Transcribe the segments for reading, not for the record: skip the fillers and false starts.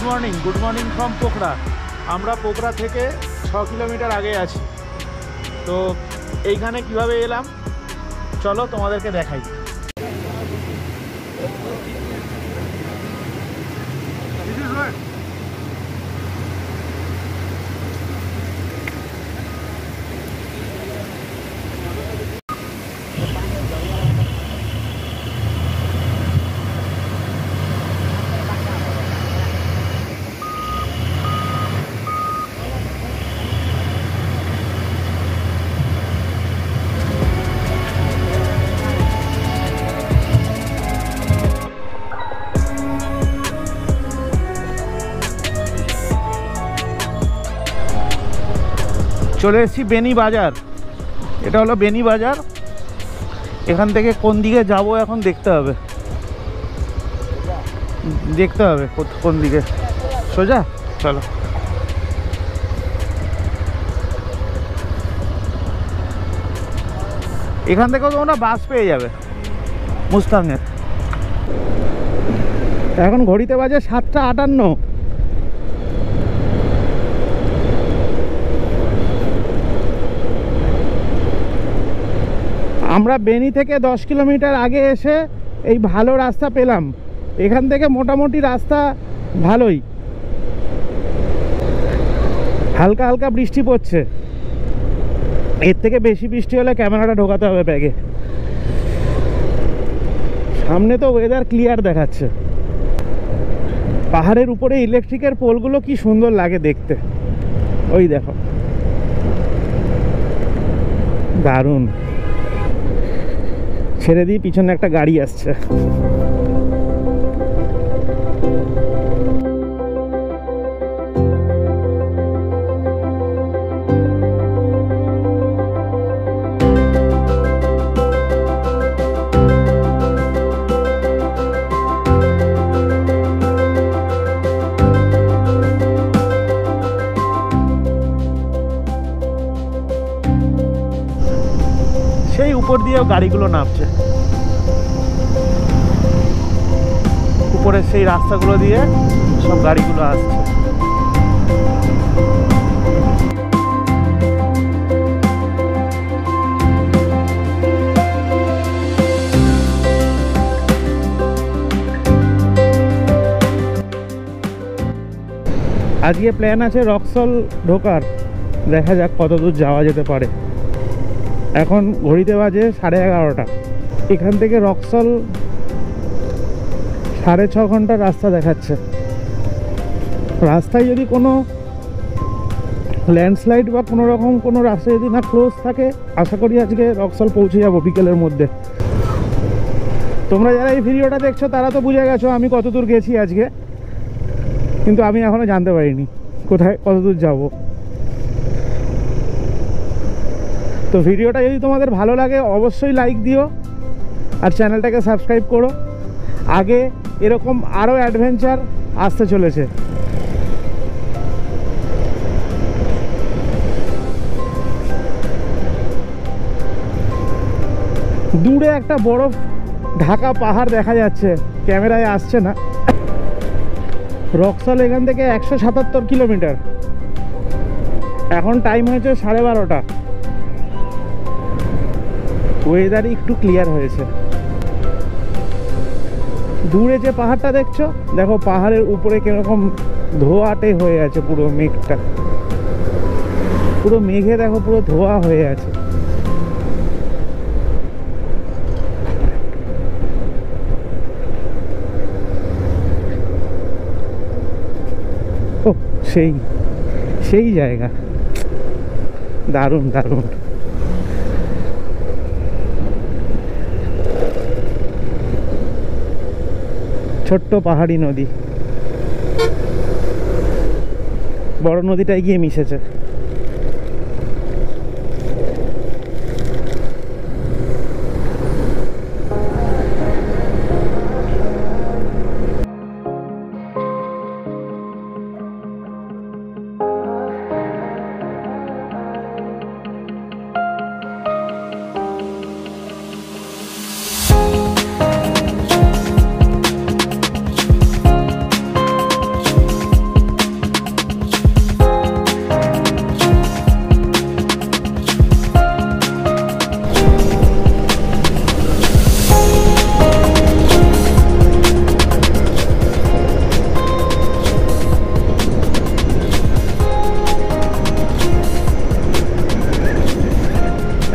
Good morning from Pokhara. আমরা পোখরা থেকে 6 kilometre আগে আছি। তো এইখানে কিভাবে এলাম চলো তোমাদেরকে দেখাই। চলে এসেছি বেনি বাজার। এটা হলো বেনি বাজার। এখান থেকে কোন দিকে যাব এখন দেখতে হবে কোন দিকে। সোজা চলো। এখান থেকেও তোমরা বাস পেয়ে যাবে মুস্তাংয়ের। এখন ঘড়িতে বাজে 7:58। আমরা বেনি থেকে 10 কিলোমিটার আগে এসে এই ভালো রাস্তা পেলাম। এখান থেকে মোটামুটি রাস্তা ভালোই, হালকা হালকা বৃষ্টি পড়ছে। এর থেকে বেশি বৃষ্টি হলে ক্যামেরাটা ঢোকাতে হবে ব্যাগে। সামনে তো ওয়েদার ক্লিয়ার দেখাচ্ছে। পাহাড়ের উপরে ইলেকট্রিকের পোলগুলো কি সুন্দর লাগে দেখতে। ওই দেখো, দারুণ। ছেড়ে দিই, পিছনে একটা গাড়ি আসছে। সেই উপর দিয়েও গাড়িগুলো নামছে, উপরে সেই রাস্তাগুলো দিয়ে সব গাড়িগুলো আসছে। আজকে প্ল্যান আছে রক্সল ঢোকার। দেখা যাক কত দূর যাওয়া যেতে পারে। এখন ঘড়িতে বাজে 11:30। এখান থেকে রক্সল 6.5 ঘন্টার রাস্তা দেখাচ্ছে। রাস্তায় যদি কোনো ল্যান্ডস্লাইড বা কোনো রকম কোনো রাস্তা যদি না ক্লোজ থাকে, আশা করি আজকে রক্সল পৌঁছে যাব বিকেলের মধ্যে। তোমরা যারা এই ভিডিওটা দেখছো তারা তো বুঝে গেছো আমি কত দূর গেছি আজকে, কিন্তু আমি এখনও জানতে পারিনি কোথায় কত দূর যাব। তো ভিডিওটা যদি তোমাদের ভালো লাগে অবশ্যই লাইক দিও আর চ্যানেলটাকে সাবস্ক্রাইব করো। আগে এরকম আরও অ্যাডভেঞ্চার আসতে চলেছে। দূরে একটা বরফ ঢাকা পাহাড় দেখা যাচ্ছে, ক্যামেরায় আসছে না। রক্সল এখান থেকে 177 কিলোমিটার। এখন টাইম হয়েছে 12:30। ওয়েদার একটু ক্লিয়ার হয়েছে। দূরে যে পাহাড়টা দেখছো, দেখো পাহাড়ের উপরে কিরকম ধোঁয়াটে হয়ে আছে। পুরো মেঘটা, পুরো মেঘে দেখো পুরো ধোঁয়া হয়ে আছে। ও সেই জায়গা, দারুণ দারুণ। ছোট্ট পাহাড়ি নদী, বড় নদীটায় গিয়ে মিশেছে।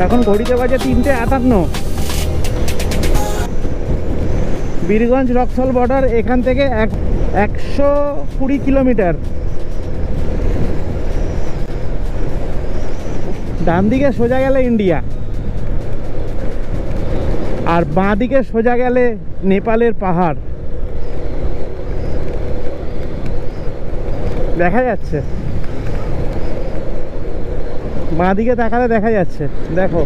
এখন ঘড়িতে বাজে 3:58। বীরগঞ্জ রক্সল বর্ডার এখান থেকে 120 কিলোমিটার। ডান দিকে সোজা গেলে ইন্ডিয়া, আর বাঁ দিকে সোজা গেলে নেপালের পাহাড় দেখা যাচ্ছে। বাঁ দিকে তাকালে দেখা যাচ্ছে, দেখো।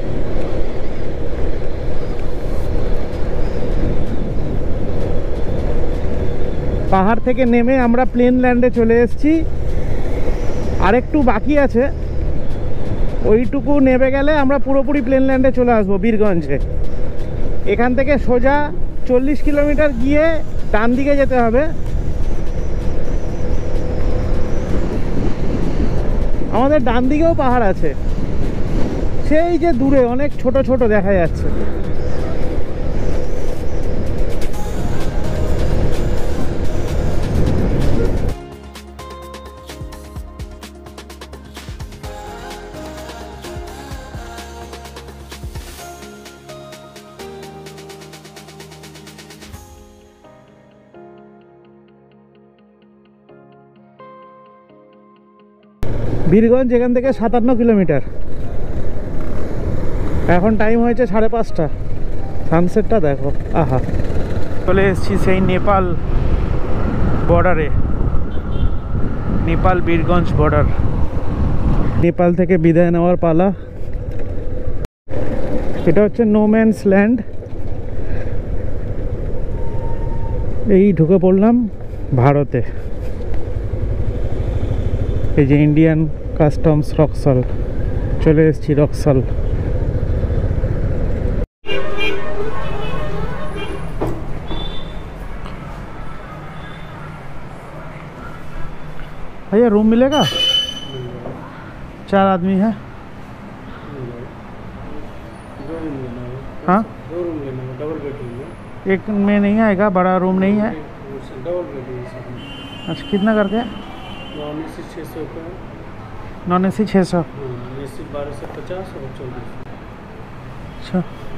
পাহাড় থেকে নেমে আমরা প্লেন ল্যান্ডে চলে এসেছি। আরেকটু বাকি আছে, ওইটুকু নেমে গেলে আমরা পুরোপুরি প্লেন ল্যান্ডে চলে আসবো বীরগঞ্জে। এখান থেকে সোজা 40 কিলোমিটার গিয়ে ডান দিকে যেতে হবে। আমাদের ডান দিকেও পাহাড় আছে, সেই যে দূরে অনেক ছোট ছোট দেখা যাচ্ছে। বীরগঞ্জ এখান থেকে 57 কিলোমিটার। এখন টাইম হয়েছে 5:30। সানসেটটা দেখো, আহা। চলে এসেছি সেই নেপাল বর্ডারে, নেপাল বীরগঞ্জ বর্ডার। নেপাল থেকে বিদায় নেওয়ার পালা। এটা হচ্ছে নো ম্যানস ল্যান্ড। এই ঢুকে পড়লাম ভারতে। এই যে ইন্ডিয়ান কাস্টমস রক্সল, চলে এসেছি রক্সল। भैया रूम मिलेगा? 4 आदमी है। हाँ, 2 रूम लेना है, डबल बेडरूम है। एक में नहीं आएगा, बड़ा रूम नहीं है। डबल बेडरूम है। अच्छा, कितना करके? नॉन एसी 600 का है। Non AC 600। एसी 1250 और 24। अच्छा।